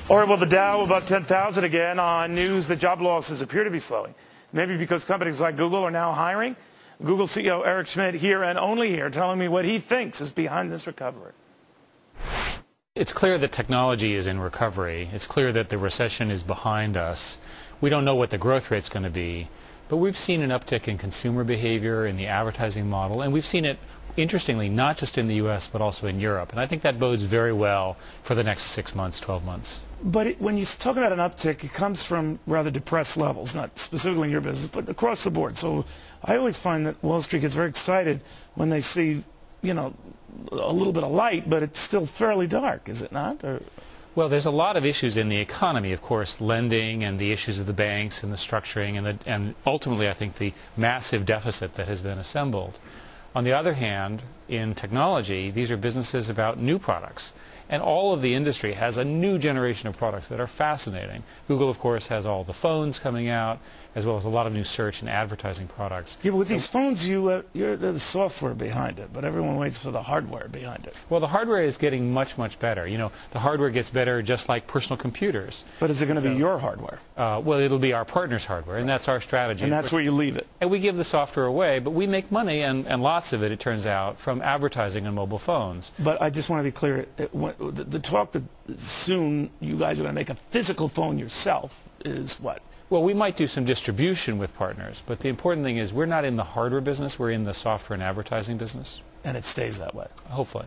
Or will the Dow above 10,000 again on news that job losses appear to be slowing? Maybe because companies like Google are now hiring? Google CEO Eric Schmidt here and only here telling me what he thinks is behind this recovery. It's clear that technology is in recovery. It's clear that the recession is behind us. We don't know what the growth rate's going to be, but we've seen an uptick in consumer behavior, in the advertising model, and we've seen it, interestingly, not just in the U.S., but also in Europe. And I think that bodes very well for the next 6 months, 12 months. But when you talk about an uptick, it comes from rather depressed levels, not specifically in your business, but across the board. So I always find that Wall Street gets very excited when they see, you know, a little bit of light, but it's still fairly dark, is it not? Or... Well, there's a lot of issues in the economy, of course, lending and the issues of the banks and the structuring and ultimately, I think, the massive deficit that has been assembled. On the other hand, in technology, these are businesses about new products. And all of the industry has a new generation of products that are fascinating. Google, of course, has all the phones coming out, as well as a lot of new search and advertising products. Yeah, but with these phones, you're the software behind it, but everyone waits for the hardware behind it. Well, the hardware is getting much, much better. You know, the hardware gets better just like personal computers. But is it going to be your hardware? Well, it'll be our partner's hardware, and that's our strategy. And that's where you leave it. And we give the software away, but we make money, and lots of it, it turns out, from advertising on mobile phones. But I just want to be clear, the talk that soon you guys are going to make a physical phone yourself is what? Well, we might do some distribution with partners, but the important thing is we're not in the hardware business, we're in the software and advertising business. And it stays that way? Hopefully.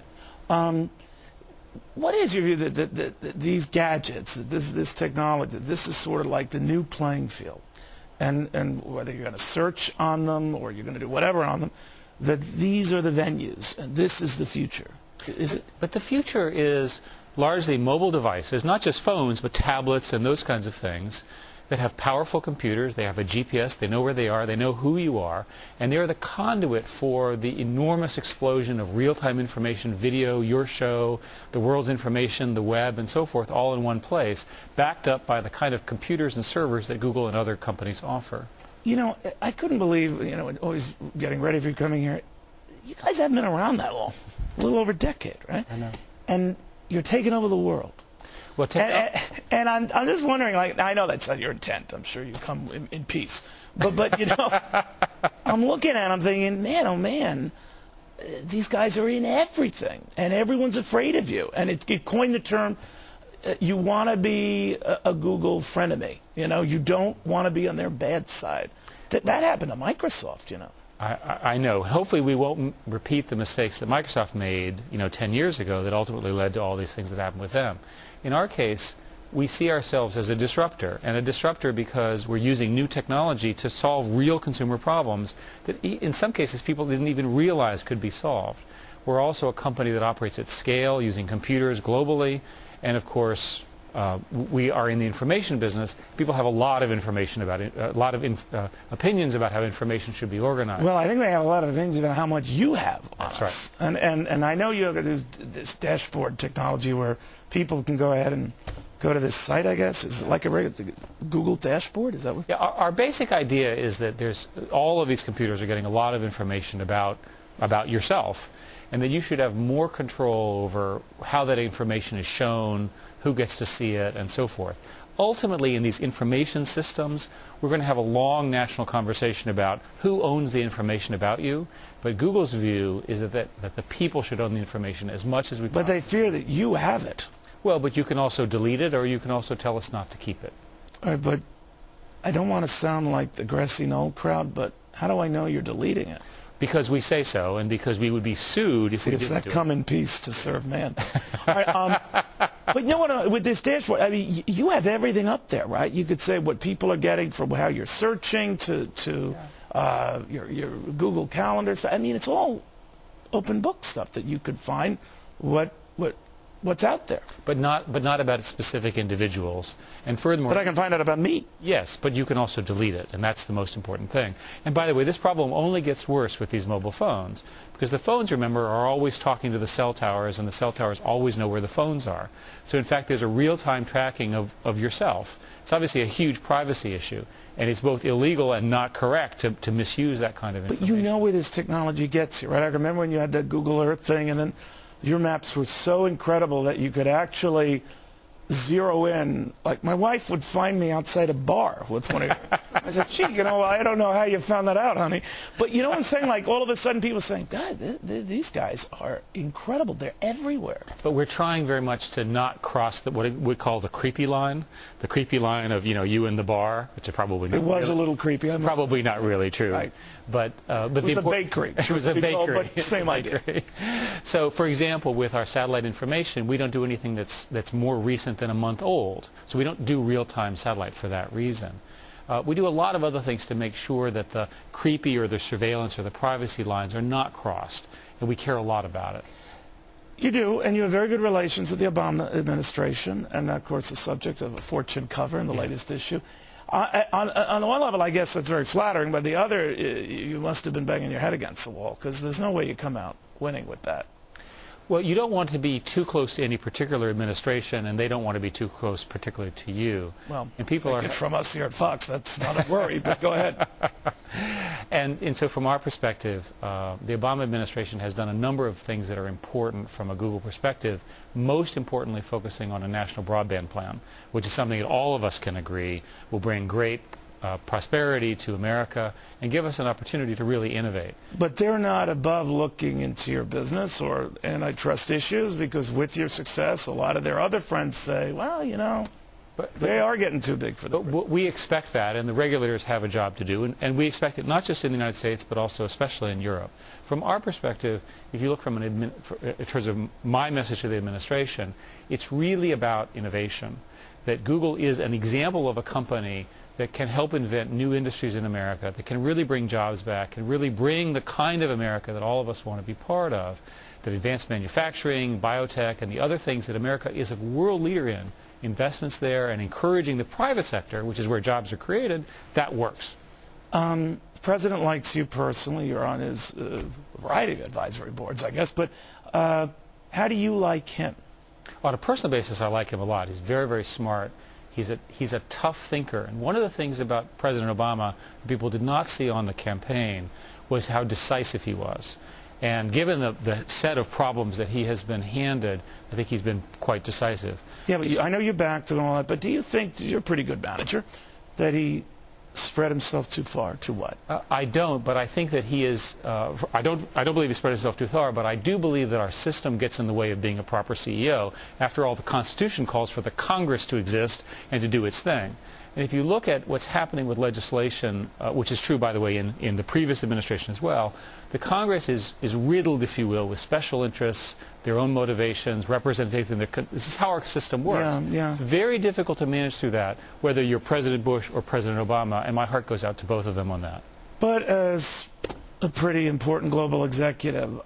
What is your view that these gadgets, that this technology, this is sort of like the new playing field? And whether you're going to search on them or you're going to do whatever on them, that these are the venues and this is the future. Is it? But the future is largely mobile devices, not just phones, but tablets and those kinds of things that have powerful computers, they have a GPS, they know where they are, they know who you are, and they're the conduit for the enormous explosion of real-time information, video, your show, the world's information, the web, and so forth, all in one place, backed up by the kind of computers and servers that Google and other companies offer. You know, I couldn't believe, you know, always getting ready for you coming here, you guys haven't been around that long, a little over a decade, right? I know. And you're taking over the world. Well, and I'm just wondering, like, I know that's not your intent. I'm sure you come in peace. But you know, I'm looking at them thinking, man, oh man, these guys are in everything, and everyone's afraid of you. And it coined the term, you want to be a Google frenemy. You know, you don't want to be on their bad side. That happened to Microsoft, you know. I know. Hopefully we won't repeat the mistakes that Microsoft made, you know, 10 years ago that ultimately led to all these things that happened with them. In our case, we see ourselves as a disruptor, and a disruptor because we're using new technology to solve real consumer problems that in some cases people didn't even realize could be solved. We're also a company that operates at scale using computers globally, and of course we are in the information business. People have a lot of information about it, a lot of opinions about how information should be organized. Well, I think they have a lot of opinions about how much you have on That's us. right. And I know you have this dashboard technology where people can go ahead and go to this site, I guess. Is it like a regular Google dashboard? Is that what? Yeah, our basic idea is that all of these computers are getting a lot of information about yourself, and that you should have more control over how that information is shown, who gets to see it, and so forth. Ultimately, in these information systems, we're going to have a long national conversation about who owns the information about you, but Google's view is that the people should own the information as much as we But they fear that you have it. Well, but you can also delete it, or you can also tell us not to keep it. All right, but I don't want to sound like the grassy knoll crowd, but how do I know you're deleting it? Because we say so, and because we would be sued if we didn't do it. It's that come in peace to serve man. All right, but you know what? With this dashboard, I mean, you have everything up there, right? You could say what people are getting from how you're searching to your Google Calendar stuff. I mean, it's all open book stuff that you could find what's out there. But not about specific individuals. And furthermore, but I can find out about me. Yes, but you can also delete it, and that's the most important thing. And by the way, this problem only gets worse with these mobile phones, because the phones, remember, are always talking to the cell towers, and the cell towers always know where the phones are. So in fact, there's a real-time tracking of yourself. It's obviously a huge privacy issue, and it's both illegal and not correct to misuse that kind of information. But you know where this technology gets you, right? I remember when you had that Google Earth thing, and then your maps were so incredible that you could actually zero in. Like, my wife would find me outside a bar with one of I said, gee, I don't know how you found that out, honey. But you know what I'm saying? Like, all of a sudden people saying, God, these guys are incredible. They're everywhere. But we're trying very much to not cross what we call the creepy line of, you in the bar, which is probably not. It was a little creepy. Probably not really true. Right. But it was a bakery. It was a bakery. But same idea. So, for example, with our satellite information, we don't do anything that's more recent than a month old. So we don't do real-time satellite for that reason. We do a lot of other things to make sure that the creepy or the surveillance or the privacy lines are not crossed, and we care a lot about it. You do, and you have very good relations with the Obama administration, and of course the subject of a Fortune cover in the latest issue. On the one level, I guess that's very flattering, but the other, you must have been banging your head against the wall, because there's no way you come out winning with that. Well, you don't want to be too close to any particular administration, and they don't want to be too close particularly to you. Well, and people are from us here at Fox, that's not a worry, but go ahead. And so from our perspective, the Obama administration has done a number of things that are important from a Google perspective, most importantly focusing on a national broadband plan, which is something that all of us can agree will bring great prosperity to America and give us an opportunity to really innovate. But they're not above looking into your business or antitrust issues, because with your success, a lot of their other friends say, well, they are getting too big for them. We expect that, and the regulators have a job to do, and we expect it not just in the United States, but also especially in Europe. From our perspective, if you look from in terms of my message to the administration, it's really about innovation, that Google is an example of a company that can help invent new industries in America, that can really bring jobs back, and really bring the kind of America that all of us want to be part of, that advanced manufacturing, biotech, and the other things that America is a world leader in, investments there, and encouraging the private sector, which is where jobs are created, that works. The President likes you personally. You're on his variety of advisory boards, I guess, but how do you like him? On a personal basis, I like him a lot. He's very, very smart. He's a tough thinker. And one of the things about President Obama that people did not see on the campaign was how decisive he was. And given the set of problems that he has been handed, I think he's been quite decisive. Yeah, but I know you backed him and all that, but do you think, you're a pretty good manager, that he spread himself too far? To what? I don't, but I think that he is, I don't believe he spread himself too far, but I do believe that our system gets in the way of being a proper CEO. After all, the Constitution calls for the Congress to exist and to do its thing. And if you look at what's happening with legislation, which is true, by the way, in the previous administration as well, the Congress is riddled, if you will, with special interests, their own motivations, representation. This is how our system works. Yeah. It's very difficult to manage through that, whether you're President Bush or President Obama, and my heart goes out to both of them on that. But as a pretty important global executive,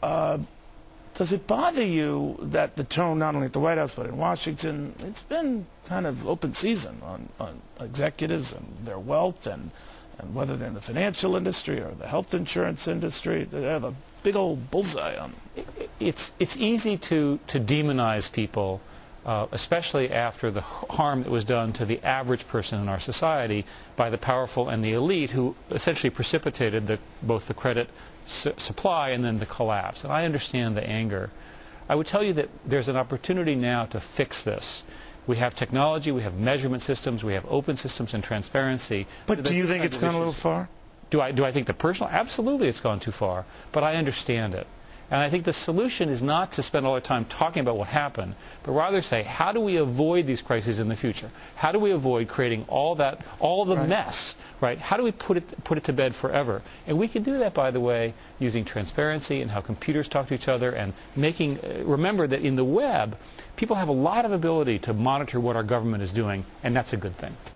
does it bother you that the tone, not only at the White House but in Washington, it's been kind of open season on executives and their wealth, and whether they're in the financial industry or the health insurance industry, they have a big old bullseye on them? It's easy to demonize people, especially after the harm that was done to the average person in our society by the powerful and the elite, who essentially precipitated both the credit supply and then the collapse. And I understand the anger. I would tell you that there's an opportunity now to fix this. We have technology, we have measurement systems, we have open systems and transparency. But do you think it's gone a little far? Do I think the personal? Absolutely it's gone too far, but I understand it. And I think the solution is not to spend all our time talking about what happened, but rather say, how do we avoid these crises in the future? How do we avoid creating all the mess, right? How do we put it to bed forever? And we can do that, by the way, using transparency and how computers talk to each other, and remember that in the web, people have a lot of ability to monitor what our government is doing, and that's a good thing.